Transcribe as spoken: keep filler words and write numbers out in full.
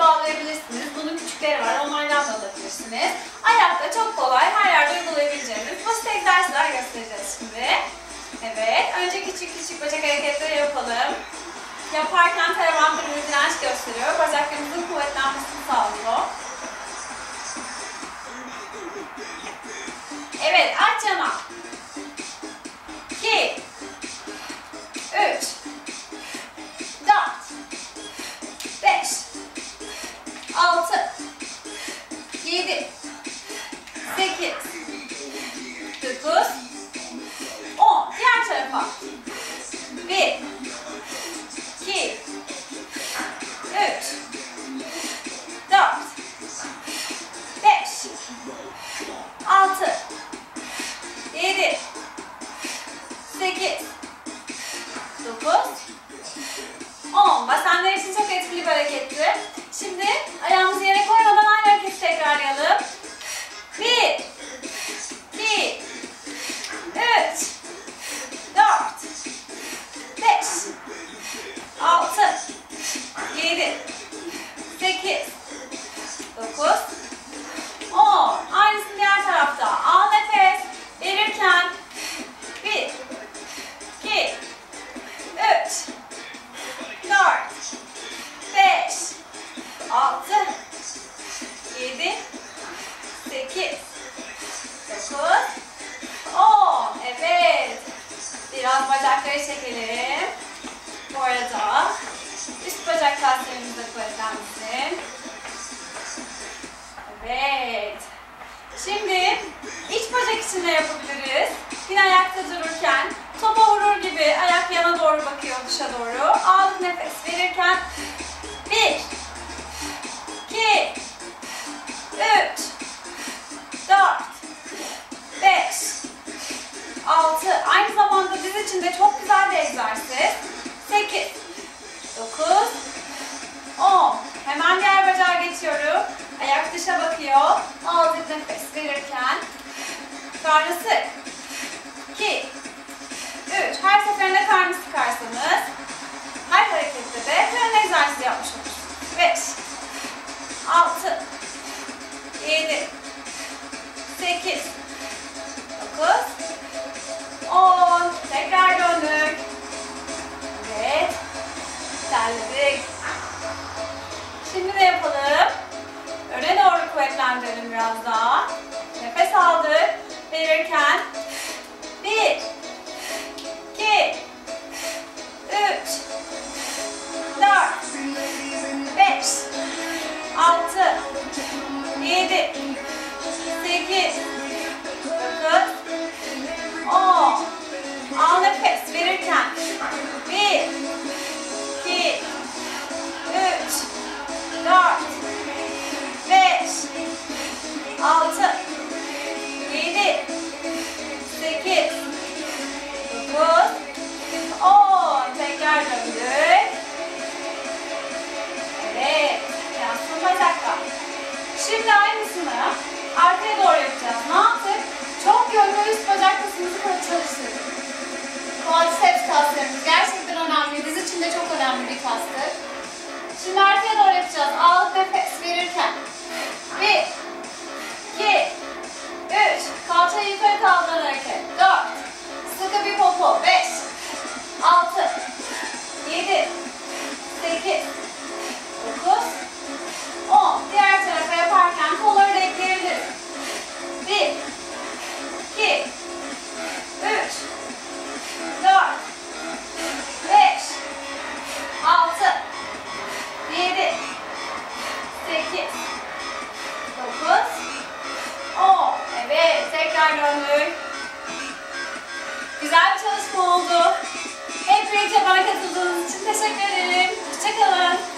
bağlayabilirsiniz. Bunun küçükleri var. Onlardan da alabilirsiniz. Ayakta çok kolay her yerde uygulayabileceğiniz basit egzersizler göstereceğiz şimdi. Evet. Önce küçük küçük bacak hareketleri yapalım. Yaparken taban bir direnç gösteriyor. Bacaklarımızın kuvvetlenmesini sağlıyor. Evet. Aç yana. iki, üç, dört, beş, altı, yedi, sekiz, dokuz, on. Diğer tarafa. bir, iki, üç, dört, beş, altı, yedi, sekiz, dokuz, on. Basenler için çok etkili bir hareketti. Şimdi ayağımızı yere koymadan aynı hareketi tekrarlayalım. bir, iki, üç, dört, beş, altı, yedi, sekiz, dokuz, on. Aynısını diğer tarafta. Al nefes. Verirken bir, iki, üç, dört, beş, altı, yedi, sekiz, dokuz, on. Evet. Biraz bacakları çekelim. Bu arada üst bacak kaslarımız da kuvvetlensin. Evet. Şimdi iç bacak için de yapabiliriz. Yine ayakta dururken topa vurur gibi ayak yana doğru bakıyor, dışa doğru. Aldık nefes verirken bir, iki, üç, dört, beş, altı. Aynı zamanda diz için de çok güzel bir egzersiz. sekiz, dokuz, on. Hemen diğer bacağa geçiyorum. Ayak dışa bakıyor. Aldık nefes verirken karnı sık. iki, üç. Her seferinde karnı sıkarsanız her harekette de fren egzersizi yapmış olursunuz. beş, altı, yedi, sekiz, dokuz, on. Tekrar döndük. Evet. Terledik. Şimdi de yapalım. Öne doğru kuvvetlendirelim biraz daha. Nefes aldık. Verirken bir, iki, üç, dört, beş, altı, yedi, sekiz, dokuz, on. Al nefes verirken bir, iki, üç, dört, beş, altı, yedi, sekiz, dokuz, on. Tekrar döndük. Evet. Yansın bacaklar. Şimdi aynısını arkaya doğru yapacağız. Ne yaptık? Çok yönlü üst bacak kasımızı çalıştırdık. Quadriceps kaslarımız gerçekten önemli. Diz için de çok önemli bir kastır. Şimdi arkaya doğru yapacağız. Aldık nefes verirken. bir, iki, üç. Kalçayı yukarı kaldıran hareket. dört. Sıkı bir popo. beş, altı, yedi, sekiz, dokuz, on. Diğer tarafa yaparken kolları da ekleyebiliriz. bir, iki, üç, dört, beş, altı, yedi, sekiz, dokuz, on. Evet, tekrar döndük. Güzel bir çalışma oldu. Hep birlikte bana katıldığınız için teşekkür ederim. Hoşça kalın.